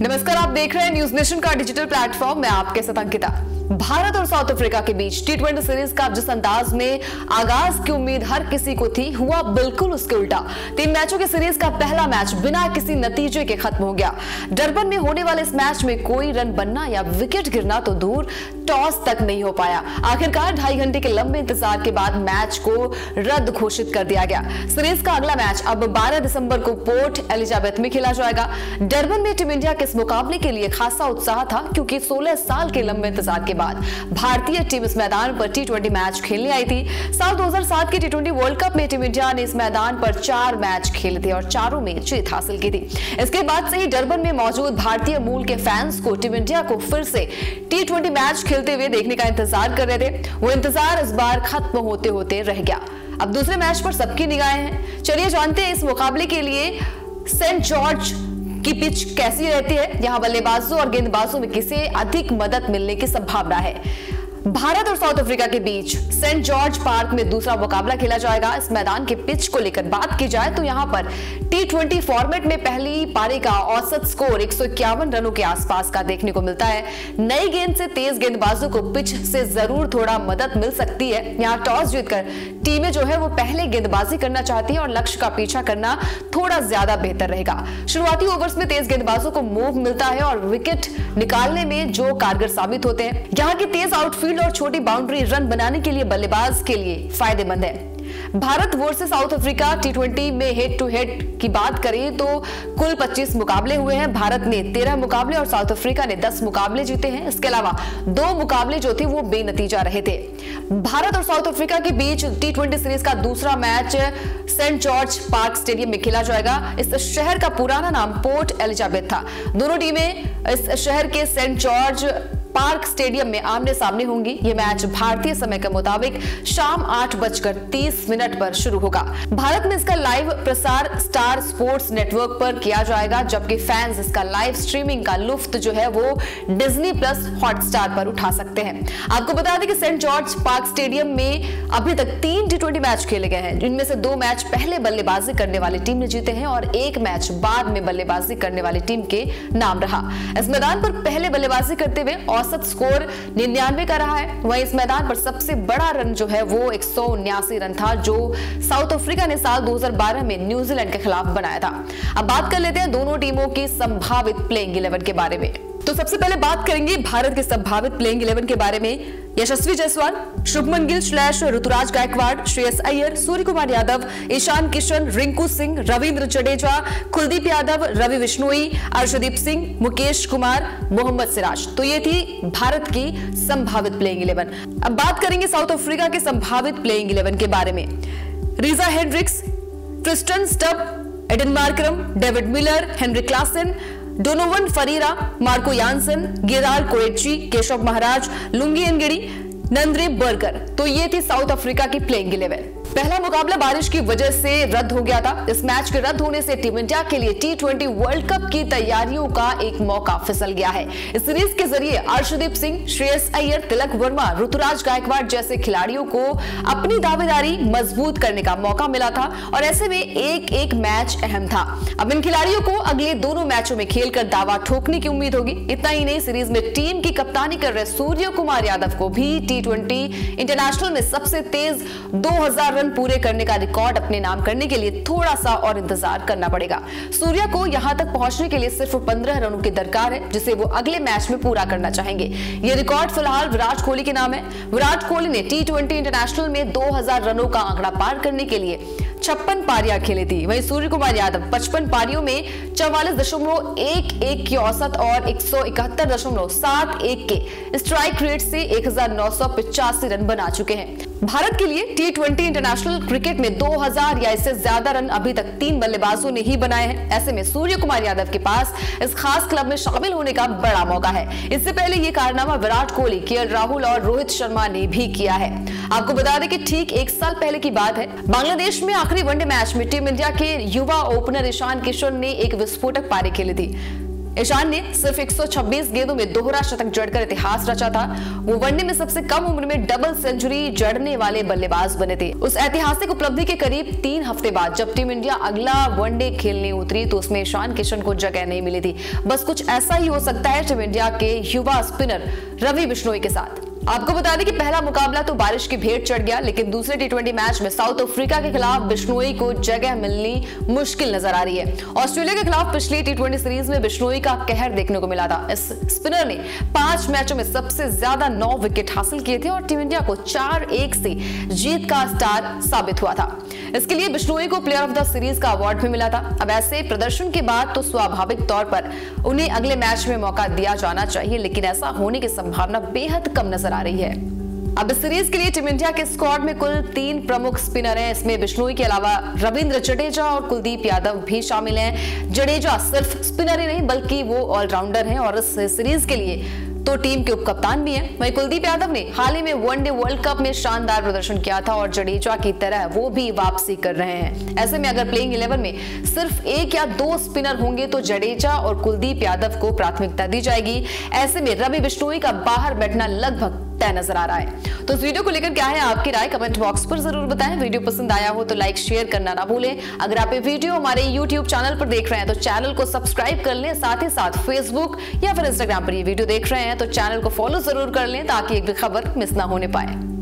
नमस्कार, आप देख रहे हैं न्यूज नेशन का डिजिटल प्लेटफॉर्म। मैं आपके साथ अंकिता। भारत और साउथ अफ्रीका के बीच टी20 सीरीज का जिस अंदाज में आगाज की उम्मीद हर किसी को थी, हुआ बिल्कुल उसके उल्टा। 3 मैचों की सीरीज का पहला मैच बिना किसी नतीजे के खत्म हो गया। डरबन में होने वाले इस मैच में कोई रन बनना या विकेट गिरना तो दूर, टॉस तक नहीं हो पाया। आखिरकार 2.5 घंटे के लंबे इंतजार के बाद मैच को रद्द घोषित कर दिया गया। सीरीज का अगला मैच अब 12 दिसंबर को पोर्ट एलिजाबेथ में खेला जाएगा। डरबन में टीम इंडिया के इस मुकाबले के लिए खासा उत्साह था, क्योंकि 16 साल के लंबे इंतजार के बाद भारतीय टीम इस मैदान पर टी20 मैच खेलने आई थी। साल 2007 के टी20 वर्ल्ड कप में टीम इंडिया ने इस मैदान पर 4 मैच खेले थे और चारों में जीत हासिल की थी। इसके बाद से ही डरबन में मौजूद भारतीय मूल के फैंस को टीम इंडिया को फिर से टी20 मैच खेलते हुए देखने का इंतजार कर रहे थे। वो इंतजार इस बार खत्म होते होते रह गया। अब दूसरे मैच पर सबकी निगाहें हैं। चलिए जानते हैं इस मुकाबले के लिए सेंट जॉर्ज की पिच कैसी रहती है, यहाँ बल्लेबाजों और गेंदबाजों में किसे अधिक मदद मिलने की संभावना है। भारत और साउथ अफ्रीका के बीच सेंट जॉर्ज पार्क में दूसरा मुकाबला खेला जाएगा। इस मैदान के पिच को लेकर बात की जाए तो यहाँ पर टी20 फॉर्मेट में पहली पारी का औसत स्कोर 151 रनों के आसपास का देखने को मिलता है। नई गेंद से तेज गेंदबाजों को पिच से जरूर थोड़ा मदद मिल सकती है। यहाँ टॉस जीतकर टीमें जो है वो पहले गेंदबाजी करना चाहती है और लक्ष्य का पीछा करना थोड़ा ज्यादा बेहतर रहेगा। शुरुआती ओवर्स में तेज गेंदबाजों को मूव मिलता है और विकेट निकालने में जो कारगर साबित होते हैं। यहाँ की तेज आउटफील्ड और छोटी बाउंड्री रन बनाने के लिए बल्लेबाज के लिए फायदेमंद है। भारत वर्सेस साउथ अफ्रीका टी20 में हेड टू हेड की बात करें तो कुल 25 मुकाबले हुए हैं। भारत ने 13 मुकाबले और साउथ अफ्रीका ने 10 मुकाबले जीते हैं। इसके अलावा 2 मुकाबले जो थे वो बेनतीजा रहे थे। भारत और साउथ अफ्रीका के बीच टी20 सीरीज का दूसरा match saint George Park stadium में खेला जाएगा। इस शहर का पुराना नाम पोर्ट एलिजाबेथ था। दोनों टीमें इस शहर के सेंट जॉर्ज पार्क स्टेडियम में आमने सामने होंगी। यह मैच भारतीय समय के मुताबिक शाम 8:30 पर शुरू होगा। भारत में इसका लाइव प्रसार स्टार स्पोर्ट्स नेटवर्क पर किया जाएगा, जबकि फैंस इसका लाइव स्ट्रीमिंग का लुफ्त जो है वो डिज्नी प्लस हॉटस्टार पर उठा सकते हैं। आपको बता दें कि सेंट जॉर्ज पार्क स्टेडियम में अभी तक 3 टी20 मैच खेले गए हैं, जिनमें से 2 मैच पहले बल्लेबाजी करने वाली टीम ने जीते हैं और 1 मैच बाद में बल्लेबाजी करने वाली टीम के नाम रहा। इस मैदान पर पहले बल्लेबाजी करते हुए औसत स्कोर 99 का रहा है। वहीं इस मैदान पर सबसे बड़ा रन जो है वो 179 रन था, जो साउथ अफ्रीका ने साल 2012 में न्यूजीलैंड के खिलाफ बनाया था। अब बात कर लेते हैं दोनों टीमों की संभावित प्लेइंग 11 के बारे में। तो सबसे पहले बात करेंगे भारत के संभावित प्लेइंग 11 के बारे में। यशस्वी जायसवाल, शुभमन गिल / ऋतुराज गायकवाड़, श्रेयस अय्यर, सूर्य कुमार यादव, ईशान किशन, रिंकू सिंह, रविंद्र जडेजा, कुलदीप यादव, रवि बिश्नोई, अर्शदीप सिंह, मुकेश कुमार, मोहम्मद सिराज। तो ये थी भारत की संभावित प्लेइंग 11। अब बात करेंगे साउथ अफ्रीका के संभावित प्लेइंग 11 के बारे में। Reeza Hendricks, Tristan Stubbs, Aiden Markram, David Miller, Heinrich Klaasen, Donovan Ferreira, Marco Jansen, गेराल Coetzee, Keshav Maharaj, Lungi Ngidi, Nandre Burger. तो ये थी साउथ अफ्रीका की प्लेइंग 11। पहला मुकाबला बारिश की वजह से रद्द हो गया था। इस मैच के रद्द होने से टीम इंडिया के लिए टी20 वर्ल्ड कप की तैयारियों का एक मौका फिसल गया है। इस सीरीज के जरिए अर्शदीप सिंह, श्रेयस अय्यर, तिलक वर्मा, ऋतुराज गायकवाड़ जैसे खिलाड़ियों को अपनी दावेदारी मजबूत करने का मौका मिला था और ऐसे में एक मैच अहम था। अब इन खिलाड़ियों को अगले दोनों मैचों में खेलकर दावा ठोकने की उम्मीद होगी। इतना ही नहीं, सीरीज में टीम की कप्तानी कर रहे सूर्य कुमार यादव को भी टी20 इंटरनेशनल में सबसे तेज 2000 पूरे करने का रिकॉर्ड अपने नाम करने के लिए थोड़ा सा और इंतजार करना पड़ेगा। सूर्या को यहां तक पहुंचने के लिए सिर्फ 15 रनों की दरकार है, जिसे वो अगले मैच में पूरा करना चाहेंगे। ये रिकॉर्ड फिलहाल विराट कोहली के नाम है। विराट कोहली ने टी20 इंटरनेशनल में 2000 रनों का आंकड़ा पार करने के लिए 56 पारियां खेली थी। वहीं सूर्य कुमार यादव 55 पारियों में 44.11 की औसत और 171.71 के स्ट्राइक रेट से 1985 रन बना चुके हैं। भारत के लिए टी20 इंटरनेशनल क्रिकेट में 2000 या इससे ज्यादा रन अभी तक 3 बल्लेबाजों ने ही बनाए हैं। ऐसे में सूर्य कुमार यादव के पास इस खास क्लब में शामिल होने का बड़ा मौका है। इससे पहले ये कारनामा विराट कोहली, केएल राहुल और रोहित शर्मा ने भी किया है। आपको बता दें कि ठीक 1 साल पहले की बात है। बांग्लादेश में आखिरी वनडे मैच में टीम इंडिया के युवा ओपनर ईशान किशन ने एक विस्फोटक पारी खेली थी। ईशान ने सिर्फ 126 गेंदों में दोहरा शतक जड़कर इतिहास रचा था। वो वनडे में सबसे कम उम्र में डबल सेंचुरी जड़ने वाले बल्लेबाज बने थे। उस ऐतिहासिक उपलब्धि के करीब 3 हफ्ते बाद जब टीम इंडिया अगला वनडे खेलने उतरी तो उसमें ईशान किशन को जगह नहीं मिली थी। बस कुछ ऐसा ही हो सकता है टीम इंडिया के युवा स्पिनर रवि बिश्नोई के साथ। आपको बता दें कि पहला मुकाबला तो बारिश की भेंट चढ़ गया, लेकिन दूसरे टी20 मैच में साउथ अफ्रीका के खिलाफ बिश्नोई को जगह मिलनी मुश्किल नजर आ रही है। ऑस्ट्रेलिया के खिलाफ पिछली टी20 सीरीज में बिश्नोई का कहर देखने को मिला था। इस स्पिनर ने 5 मैचों में सबसे ज्यादा 9 विकेट हासिल किए थे और टीम इंडिया को 4-1 से जीत का स्टार साबित हुआ था। इसके लिए बिश्नोई को प्लेयर ऑफ द सीरीज का अवार्ड भी मिला था। अब ऐसे प्रदर्शन के बाद तो स्वाभाविक तौर पर उन्हें अगले मैच में मौका दिया जाना चाहिए, लेकिन ऐसा होने की संभावना बेहद कम नजर आ रही है। अब इस सीरीज के लिए टीम इंडिया के स्क्वाड में कुल 3 प्रमुख स्पिनर हैं। इसमें बिश्नोई के अलावा रविंद्र जडेजा और कुलदीप यादव भी शामिल हैं। जडेजा सिर्फ स्पिनर ही नहीं बल्कि वो ऑलराउंडर हैं और इस सीरीज के लिए तो टीम के उपकप्तान भी हैं। वहीं कुलदीप यादव ने हाल ही में वनडे वर्ल्ड कप में शानदार प्रदर्शन किया था और जडेजा की तरह वो भी वापसी कर रहे हैं। ऐसे में अगर प्लेइंग 11 में सिर्फ 1 या 2 स्पिनर होंगे तो जडेजा और कुलदीप यादव को प्राथमिकता दी जाएगी। ऐसे में रवि बिश्नोई का बाहर बैठना लगभग तय नजर आ रहा है। तो इस वीडियो को लेकर क्या है आपकी राय, कमेंट बॉक्स पर जरूर बताएं। वीडियो पसंद आया हो तो लाइक शेयर करना ना भूलें। अगर आप ये वीडियो हमारे YouTube चैनल पर देख रहे हैं तो चैनल को सब्सक्राइब कर लें। साथ ही साथ फेसबुक या फिर इंस्टाग्राम पर ये वीडियो देख रहे हैं तो चैनल को फॉलो जरूर कर लें ताकि एक भी खबर मिस ना होने पाए।